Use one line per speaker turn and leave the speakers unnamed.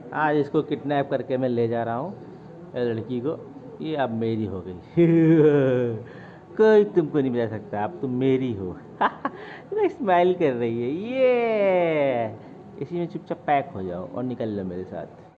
आज इसको किडनैप करके मैं ले जा रहा हूँ, लड़की को। ये अब मेरी हो गई। कोई तुमको नहीं बचा सकता, अब तुम मेरी हो। स्माइल कर रही है ये। इसी में चुपचाप पैक हो जाओ और निकल लो मेरे साथ।